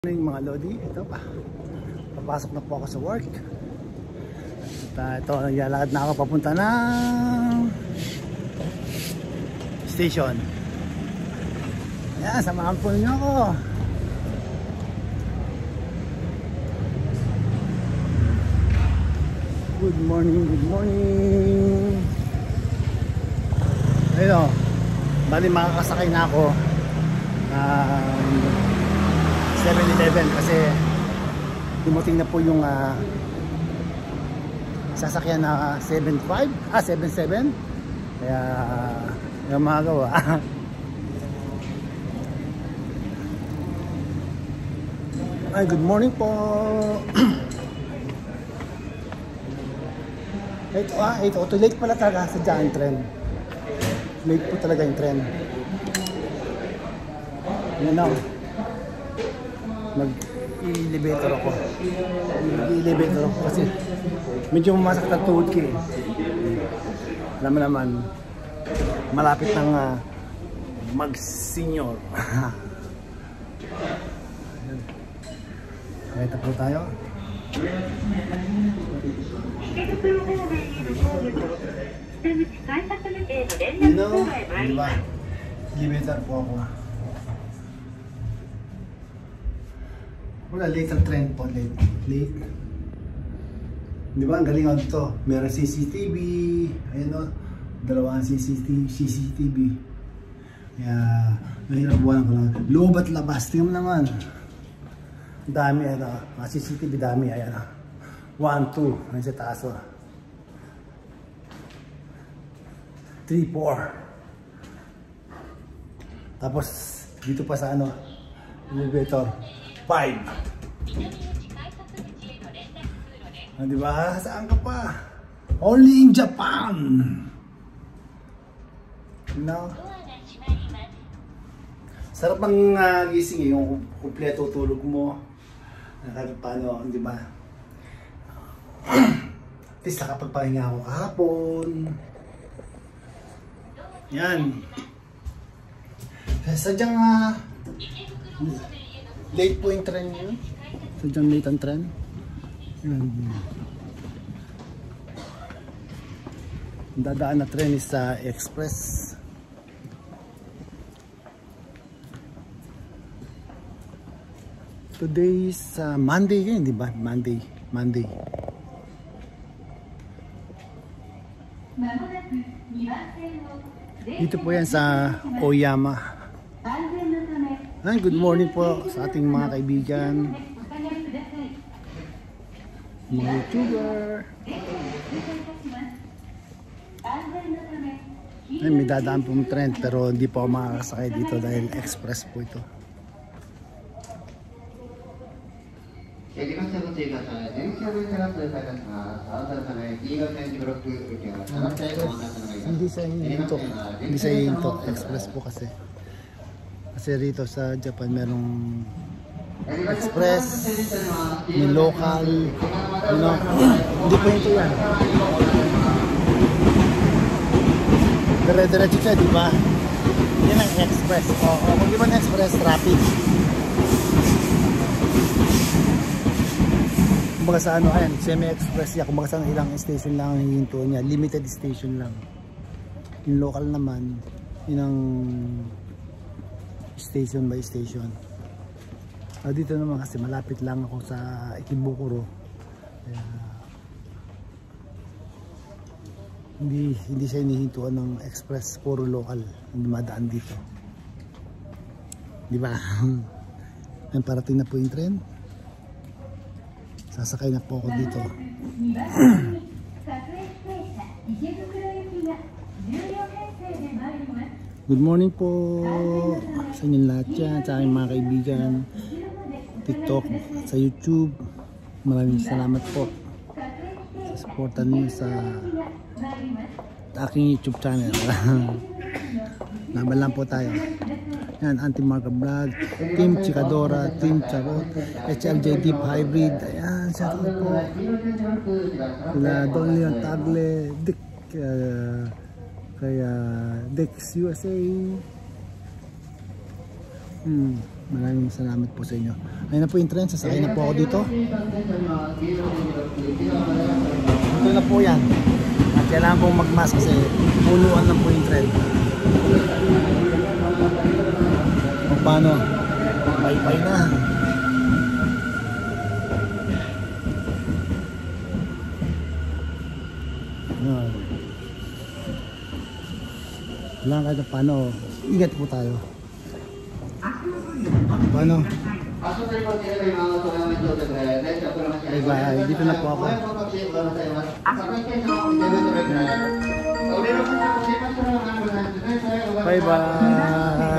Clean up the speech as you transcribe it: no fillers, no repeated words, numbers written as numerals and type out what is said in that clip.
Mga Lodi, ito pa. Papasok na po ako sa work. At ito, naglalakad na ako papunta ng station. Ayan, samahan po ninyo ako. Good morning, good morning. Ayun o, bali makakasakay na ako 7-Eleven kasi dumating na po yung sasakyan na 7.7 kaya yung magagawa. Ay, good morning po. Ito late pala talaga sa dyan tren. Late po talaga yung tren. Yan na, mag-elevator ako. Mag-elevator ako kasi medyo masakit ang tuhod ko eh. Alam mo naman, malapit ng mag-senior. Kaya ito po tayo. You know, diba? Elevator po ako. Wala, late ang trend po, late. Di ba, ang galing ako dito. Meron CCTV, ayun o, dalawang CCTV. Kaya, mahirap buwan ko lang. Loob at labas, tingnan mo naman. Dami, ano, mga CCTV dami, ayan o. 1, 2, ayun sa taas o. 3, 4. Tapos, dito pa sa ano, elevator. 5. Ah, diba? Saan ka pa? Only in Japan. No? Sarap ang gising eh, yung kumpleto tulog mo. Kahit paano, di ba? At least nakapagpahinga ako kahapon. Yan. Sadyang late po yung tren yun. Sadyang late ang tren. Dadaan na tren is sa express. Today is Monday yun, di ba? Monday. Dito po yan sa Oyama. Good morning po sa ating mga kaibigan, mga YouTuber. Ay, may dadaan pong trend pero hindi po ako makakasakay dito dahil express po ito. Hindi sa hinto, express po kasi. Kasi rito sa Japan merong express, may local, you know, hindi po ito yan. Dire-diretso siya, di ba? Yan ang express. Kung di ba na express, rapid. Kumbaga sa ano, ayan, semi-express yan. Kumbaga sa ilang station lang ang hihintuan niya. Limited station lang. Yung local naman, yun ang station by station. Dito naman kasi malapit lang ako sa Ikebukuro. Kaya hindi siya hinihintuan ng express, puro local ang dumadaan dito. Di ba? Ang parating na po yung tren. Sasakay na po ako dito. Good morning po sa inyong lahat yan, sa aking mga kaibigan, TikTok, sa YouTube. Maraming salamat po sa supportan niyo sa aking YouTube channel. Laban lang po tayo. Yan, Anti-Marka Vlog, Team Chikadora, Team Charot, HLJ Deep Hybrid. Ayan, shout out po. Don Leon Tagle, Dick, kaya Dex USA. Maraming salamat po sa inyo. Ayun na po yung train, sasakay na po ako dito. Dito na po yan. At kailangan pong magmask kasi punuan lang po yung train. O paano? Bye-bye na. Yan. Kailangan kahit paano, ingat po tayo. Paano? Bye-bye. Dito na po ako. Bye-bye.